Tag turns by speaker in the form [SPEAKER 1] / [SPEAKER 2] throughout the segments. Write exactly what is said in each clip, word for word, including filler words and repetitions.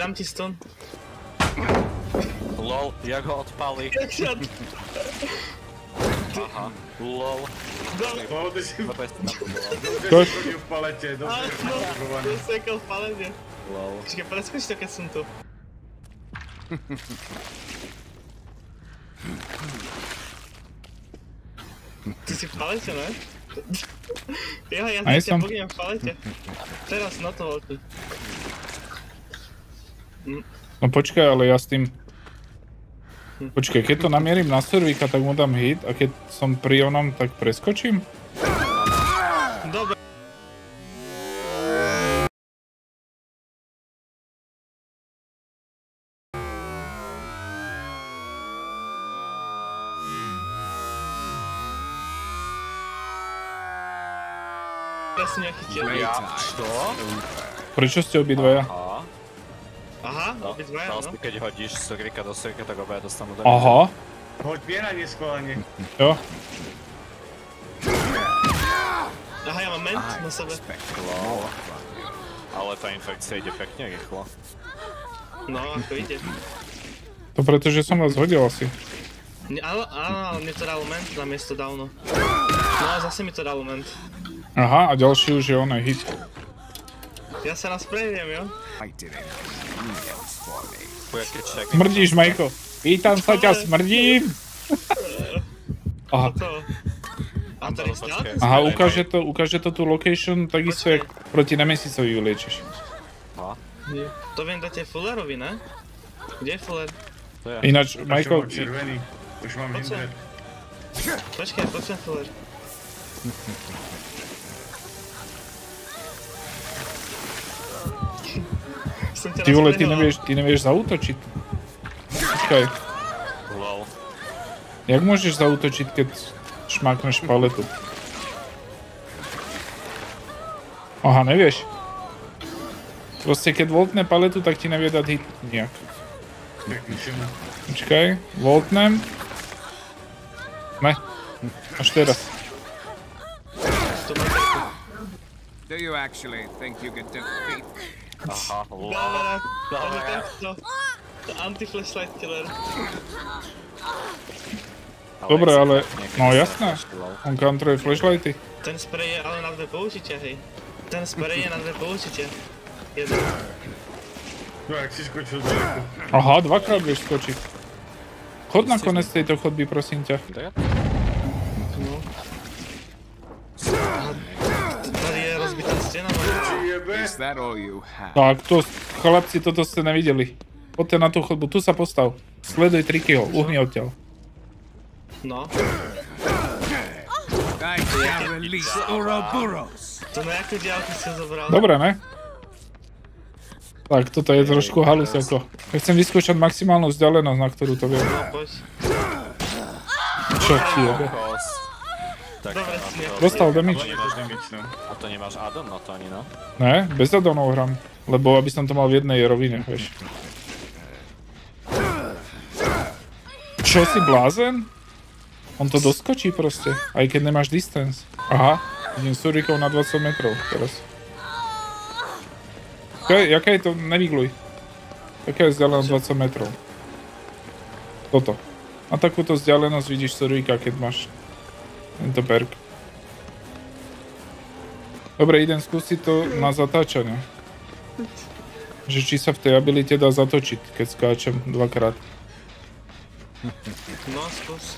[SPEAKER 1] dám ti stun.
[SPEAKER 2] Lol, jak ho odpali. Aha, lol.
[SPEAKER 3] Pohodne si
[SPEAKER 2] Dobre si tam to bolo.
[SPEAKER 3] dobre si chodil v palete, dobre si motivovaný.
[SPEAKER 1] To sekol v palete.
[SPEAKER 2] Lol.
[SPEAKER 1] Počkaj, preskoč to, keď som tu. Ty si v palete, ne? Jo, ja
[SPEAKER 4] Aj
[SPEAKER 1] ťa
[SPEAKER 4] som.
[SPEAKER 1] bogiem v palete. Teraz na to veľký.
[SPEAKER 4] No počkaj, ale ja s tým... Počkaj, keď to namierim na Survika, tak mu dám hit a keď som pri onom, tak preskočím?
[SPEAKER 1] Dobre. Ja som nechytil.
[SPEAKER 2] Ja, čo?
[SPEAKER 4] Prečo ste obidvaja?
[SPEAKER 2] Aha.
[SPEAKER 1] Aha,
[SPEAKER 2] No,
[SPEAKER 1] obidvaja,
[SPEAKER 2] vlastne
[SPEAKER 1] no.
[SPEAKER 2] keď hodíš Surika do Surika, tak obaja dostanú damage.
[SPEAKER 4] Aha,
[SPEAKER 3] Hoď pieranie schválne.
[SPEAKER 4] jo.
[SPEAKER 1] Aha, ja mám ment na sebe.
[SPEAKER 2] Lol. Ale tá infekcia ide pekne rýchlo.
[SPEAKER 1] No, ako ide.
[SPEAKER 4] To preto, že som vás hodil asi.
[SPEAKER 1] Ne- Áno, áno, ale mne to dalo ment na miesto downu. No a zase mi to dalo ment.
[SPEAKER 4] Aha, a ďalší už je on aj hit.
[SPEAKER 1] Ja sa raz prejdem, jo?
[SPEAKER 2] Bude kriček.
[SPEAKER 4] Smrdíš, Majko. Vítam sa ťa, smrdím. Aha,
[SPEAKER 1] To. A to je stále?
[SPEAKER 4] aha, ukáže to, ukáže to tú location, takisto jak proti Nemesisovi vyliečiš.
[SPEAKER 2] Aha,
[SPEAKER 1] To viem dať aj Fullerovi, ne? Kde je Fuller?
[SPEAKER 2] to je.
[SPEAKER 4] Ináč,
[SPEAKER 3] Čo
[SPEAKER 4] Majko,
[SPEAKER 3] mám červený. Už mám
[SPEAKER 1] Poď sem.
[SPEAKER 3] hinder.
[SPEAKER 1] Počkaj, poď sem Fuller. Som ťa
[SPEAKER 4] ty vole, ty
[SPEAKER 1] rozprehľal.
[SPEAKER 4] nevieš, ty nevieš zaútočiť. Počkaj,
[SPEAKER 2] Lol.
[SPEAKER 4] jak môžeš zaútočiť, keď šmákneš paletu? Aha, nevieš. Proste keď voltne paletu, tak ti nevie dať hit nejak.
[SPEAKER 3] Tak píšem.
[SPEAKER 4] Počkaj, voltnem. Ne, až teraz.
[SPEAKER 1] To má takú.
[SPEAKER 5] Do you actually think you can defeat?
[SPEAKER 2] Aha, lol.
[SPEAKER 1] Dobre, to je
[SPEAKER 2] Dobre.
[SPEAKER 1] tento. To anti-flashlight killer.
[SPEAKER 4] Dobre, ale,
[SPEAKER 2] niekedy
[SPEAKER 4] no
[SPEAKER 2] sa
[SPEAKER 4] jasné.
[SPEAKER 2] strašne, lol.
[SPEAKER 4] On counteruje flashlighty.
[SPEAKER 1] Ten spray je ale na dve použitia, hej. Ten spray je na dve použitia. Jeden.
[SPEAKER 3] No, jak si skočil ďaleko.
[SPEAKER 4] Aha, dvakrát vieš skočiť. Chod na konec tejto chodby, prosím ťa.
[SPEAKER 2] Dobre?
[SPEAKER 1] No. A tady je rozbitá stena, no.
[SPEAKER 3] Jebe.
[SPEAKER 5] Is that all you have?
[SPEAKER 4] Tak, to, chlapci, toto ste nevideli. Poďte na tú chodbu, tu sa postav. Sleduj Trickyho, uhni odtiaľ.
[SPEAKER 1] No.
[SPEAKER 5] I shall release Ouroboros.
[SPEAKER 1] To na jakú diálku si ho zobral?
[SPEAKER 4] Dobre, ne? Tak, toto je trošku halus ako. Ja chcem vyskúšať maximálnu vzdialenosť, na ktorú to viem.
[SPEAKER 1] No, poď.
[SPEAKER 4] Čo ti jebe?
[SPEAKER 2] Kos. Tak,
[SPEAKER 1] Dobre,
[SPEAKER 2] a
[SPEAKER 1] si
[SPEAKER 2] to-
[SPEAKER 1] ne-
[SPEAKER 4] Dostal damage.
[SPEAKER 2] To nemáš,
[SPEAKER 3] Damage, no.
[SPEAKER 2] a to nemáš addon na to ani, no?
[SPEAKER 4] Ne, bez addonov hram. Lebo aby som to mal v jednej rovine, vieš. Čo si blázen? On to doskočí proste, aj keď nemáš distance. Aha, idem Surikov na dvadsať metrov teraz. Okay, jaká je to? Nevigluj. Jaká je vzdialenosť dvadsať metrov? Toto. Na takúto vzdialenosť vidíš Surika, keď máš tento perk. Dobre, idem skúsiť to na zatáčanie. Že či sa v tej abilite dá zatočiť, keď skáčem dvakrát.
[SPEAKER 1] No, skús.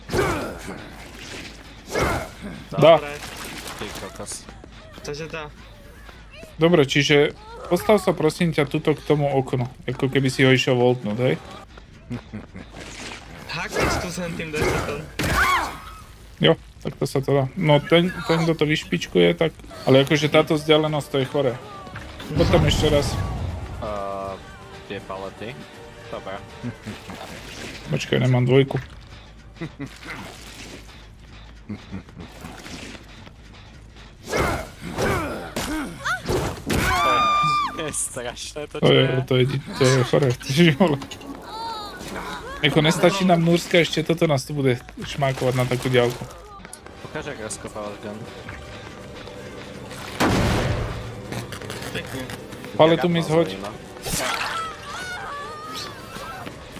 [SPEAKER 4] Dá.
[SPEAKER 1] Dobre,
[SPEAKER 2] Ty kokos.
[SPEAKER 1] takže dá.
[SPEAKER 4] Dobre, čiže postav sa prosím ťa tuto k tomu oknu. Ako keby si ho išiel voltnúť, hej?
[SPEAKER 1] Hakni skúsen tým desetom.
[SPEAKER 4] Jo, tak to sa to dá. No ten, ten kto to vyšpičkuje, tak... Ale akože táto vzdialenosť, to je chore. Potom ešte raz.
[SPEAKER 2] Uh, tie palety. Dobre.
[SPEAKER 4] Počkaj, nemám dvojku.
[SPEAKER 2] To je strašné to,
[SPEAKER 4] To
[SPEAKER 2] čo
[SPEAKER 4] je,
[SPEAKER 2] je.
[SPEAKER 4] to je, to je chore. Ježiš, vole. Ako nestačí nám Núrska, ešte toto nás tu bude šmákovať na takú diaľku.
[SPEAKER 2] Ukáž, jak rozkopávaš gun.
[SPEAKER 1] Pekne.
[SPEAKER 4] Paletu mi zhoď.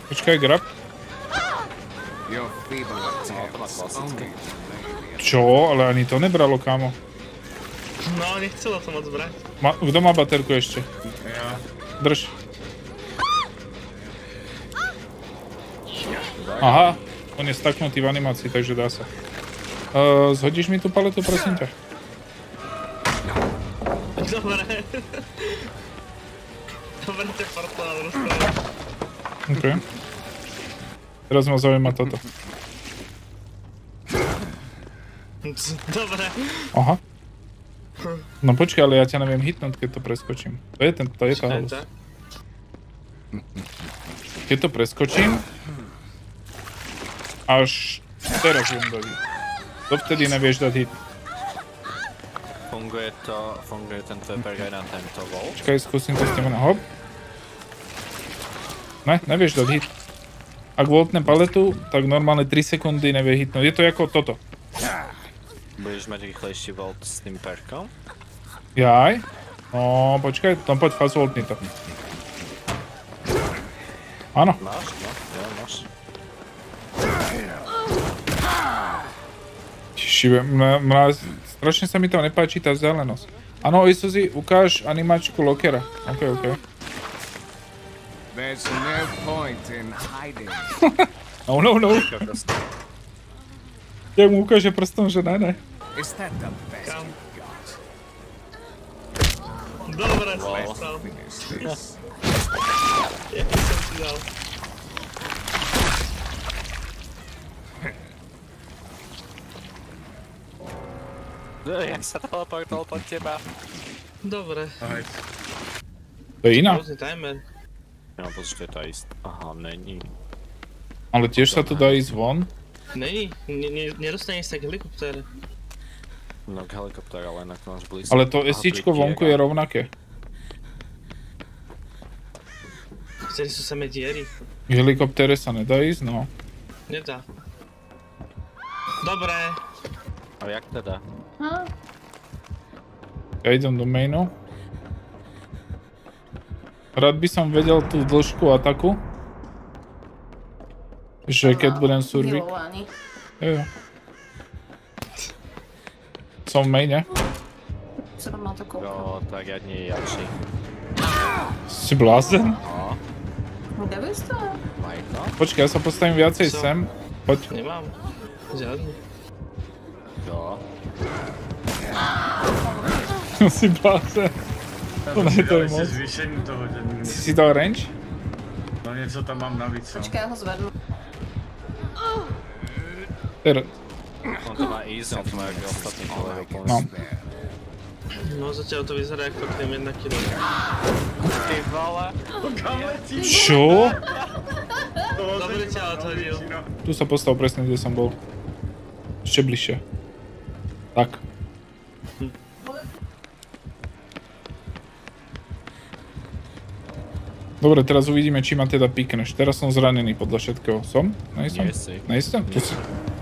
[SPEAKER 4] Počkaj, grab.
[SPEAKER 5] Your feeble attempts only.
[SPEAKER 4] Čo? Ale ani to nebralo, kámo.
[SPEAKER 1] No, nechcelo to moc brať.
[SPEAKER 4] Ma, kto má baterku ešte?
[SPEAKER 3] Ja.
[SPEAKER 4] Drž. Aha, on je staknutý v animácii, takže dá sa. Uh, zhodíš mi tú paletu, prosím ťa?
[SPEAKER 1] Dobre. Dobre, te portál rozprávať.
[SPEAKER 4] OK. Teraz ma zaujíma toto.
[SPEAKER 1] Dobre.
[SPEAKER 4] Aha. No počkaj, ale ja ťa neviem hitnúť, keď to preskočím. To je ten, to je tá halus. Keď to preskočím, až teraz viem dať hit. Dovtedy nevieš dať hit.
[SPEAKER 2] Funguje to, funguje tento perk aj na tento volt?
[SPEAKER 4] Počkaj, skúsim to s tým na hop. Ne, nevieš dať hit. Ak voltne paletu, tak normálne tri sekundy nevie hitnúť. Je to ako toto.
[SPEAKER 2] Budeš mať rýchlejší volt s tým perkom?
[SPEAKER 4] Jaj. No, počkaj, no poď, fast voltni to. Áno.
[SPEAKER 2] Máš? No, jo, máš.
[SPEAKER 4] Šibe, mňa, mňa, strašne sa mi to nepáči tá vzdialenosť. Áno, Isuzi, ukáž animačku Lokera. OK, OK.
[SPEAKER 5] There's no point in hiding.
[SPEAKER 4] No, no, no. Jak mu ukáže prstom, že ne, ne.
[SPEAKER 5] Is that the best
[SPEAKER 1] Kam?
[SPEAKER 5] you've got?
[SPEAKER 1] Dobre,
[SPEAKER 2] Wow.
[SPEAKER 1] smysl.
[SPEAKER 5] Finish this.
[SPEAKER 1] Jaký som si dal.
[SPEAKER 2] Jak sa teleportoval pod teba?
[SPEAKER 1] Dobre.
[SPEAKER 3] Aj.
[SPEAKER 4] To je iná.
[SPEAKER 1] Rôzny timer.
[SPEAKER 2] No, počkaj, to je tá istá. Aha, není.
[SPEAKER 4] Ale tiež sa tu dá ísť von.
[SPEAKER 1] Není, ne, ne, nedostane sa k helikoptére.
[SPEAKER 2] No, k helikoptéra, ale inak máš blízko.
[SPEAKER 4] Ale to esíčko vonku je rovnaké.
[SPEAKER 1] Vtedy sú samé diery.
[SPEAKER 4] V helikoptére sa nedá ísť, no.
[SPEAKER 1] Nedá. Dobre.
[SPEAKER 2] A jak teda?
[SPEAKER 4] Ja idem do mainu. Rád by som vedel tú dĺžku ataku. Že keď budem survik.
[SPEAKER 6] Milovaný.
[SPEAKER 4] Jo, jo. Som v maine.
[SPEAKER 6] Sa na to koľko.
[SPEAKER 2] Jo, tak ja nie jačí.
[SPEAKER 4] Si blázen?
[SPEAKER 2] No,
[SPEAKER 6] Kde to?
[SPEAKER 2] Majko?
[SPEAKER 4] Počkaj, ja sa postavím viacej
[SPEAKER 1] Co?
[SPEAKER 4] sem. Poď.
[SPEAKER 1] Nemám. Žiadny.
[SPEAKER 2] Jo.
[SPEAKER 4] Si blázen. To ne, to je
[SPEAKER 3] Dali si
[SPEAKER 4] moc.
[SPEAKER 3] zvýšení toho, že...
[SPEAKER 4] Si si dal range?
[SPEAKER 3] No niečo tam mám navíc, no.
[SPEAKER 6] Počkaj, ja ho zvednú.
[SPEAKER 4] Teraz.
[SPEAKER 2] On to má easy, on to má ako ostatní kolegov plne.
[SPEAKER 4] No.
[SPEAKER 1] No zatiaľ to vyzerá ako tým jedna kilo.
[SPEAKER 2] Ty vole.
[SPEAKER 3] Kam letí?
[SPEAKER 4] Čo?
[SPEAKER 1] Dobre ťa odhodil.
[SPEAKER 4] Tu sa postav presne, kde som bol. Ešte bližšie. Tak. Dobre, teraz uvidíme, či ma teda pikneš. Teraz som zranený podľa všetkého. Som? Nejsem?
[SPEAKER 2] Nie si.
[SPEAKER 4] Nejsem? Tu si.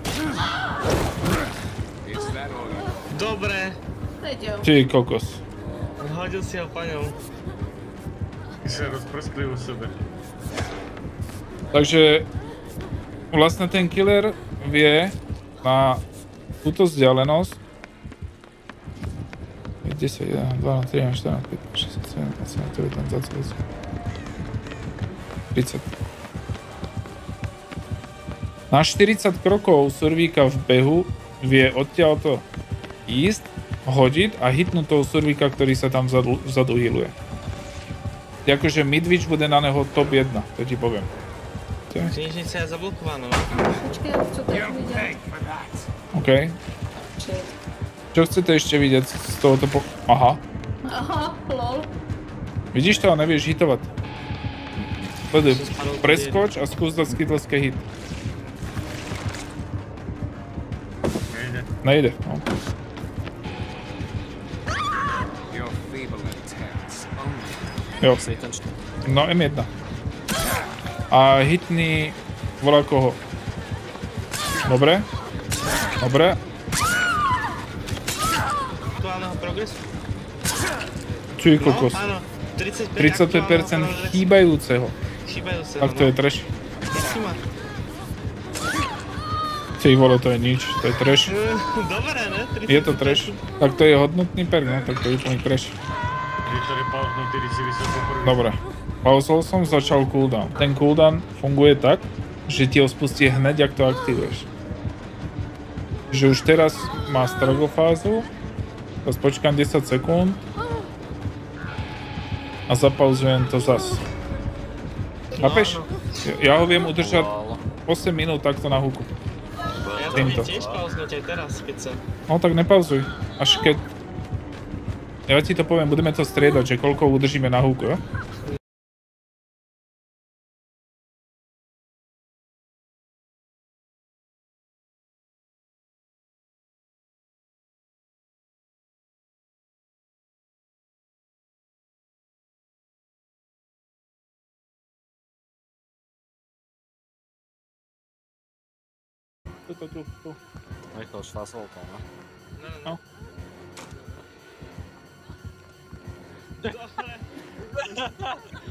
[SPEAKER 5] Is that all you
[SPEAKER 1] Dobre.
[SPEAKER 6] Idem.
[SPEAKER 4] Ty kokos.
[SPEAKER 1] Hodil si ho paňou.
[SPEAKER 3] Ty sa rozprskli u sebe.
[SPEAKER 4] Takže vlastne ten killer vie na túto vzdialenosť desať, jedenásť, dvanásť, trinásť, štrnásť, pätnásť, šestnásť, sedemnásť, osemnásť, devätnásť, dvadsať, tridsať. Na štyridsať krokov survíka v behu vie odtiaľto ísť, hodiť a hitnúť toho survíka, ktorý sa tam vzadu, vzadu healuje. Akože midwitch bude na neho top jedna, to ti poviem.
[SPEAKER 1] Knižnica je zablokovaná.
[SPEAKER 6] Počkaj, ja chcú tak vidieť.
[SPEAKER 4] OK.
[SPEAKER 6] Shit.
[SPEAKER 4] Čo chcete ešte vidieť z tohoto po... Aha.
[SPEAKER 6] Aha, lol.
[SPEAKER 4] Vidíš to a nevieš hitovať. Sleduj, preskoč a skús dať skittleské hit.
[SPEAKER 3] Nejde.
[SPEAKER 4] Nejde, no.
[SPEAKER 5] your feeble attempts only.
[SPEAKER 4] Jo,
[SPEAKER 2] Si ten št...
[SPEAKER 4] no em jedna. A hitni volá koho. Dobre. Dobre.
[SPEAKER 1] Aktuálneho progresu.
[SPEAKER 4] Čuj
[SPEAKER 1] No,
[SPEAKER 4] kokos.
[SPEAKER 1] áno. tridsaťpäť
[SPEAKER 4] tridsaťpäť percent
[SPEAKER 1] aktuálneho progresu.
[SPEAKER 4] chýbajúceho.
[SPEAKER 1] Chýbajúceho,
[SPEAKER 4] Tak to
[SPEAKER 1] no.
[SPEAKER 4] je trash. Ty vole, to je nič, to je trash.
[SPEAKER 1] Dobre, ne?
[SPEAKER 4] Je to trash. Tak to je hodnotný perk, no, tak to je úplný trash.
[SPEAKER 3] Ktorý pauznutý, když si vysokol prvý.
[SPEAKER 4] Dobre. Pauzol som, začal cooldown. Ten cooldown funguje tak, že ti ho spustí hneď, ak to aktivuješ. Že už teraz má strogofázu. Teraz počkám desať sekúnd. A zapauzujem to zas. Chápeš? Ja ho viem udržať osem minút takto na huku.
[SPEAKER 1] Ja to
[SPEAKER 4] Týmto.
[SPEAKER 1] viem tiež pauznúť aj teraz, keď sa...
[SPEAKER 4] No tak nepauzuj. Až keď... Ja ti to poviem, budeme to striedať, že koľko udržíme na huku, jo? Tu, tu, tu, tu.
[SPEAKER 2] Rýchlo švásol to, no.
[SPEAKER 4] No.
[SPEAKER 1] Dobre.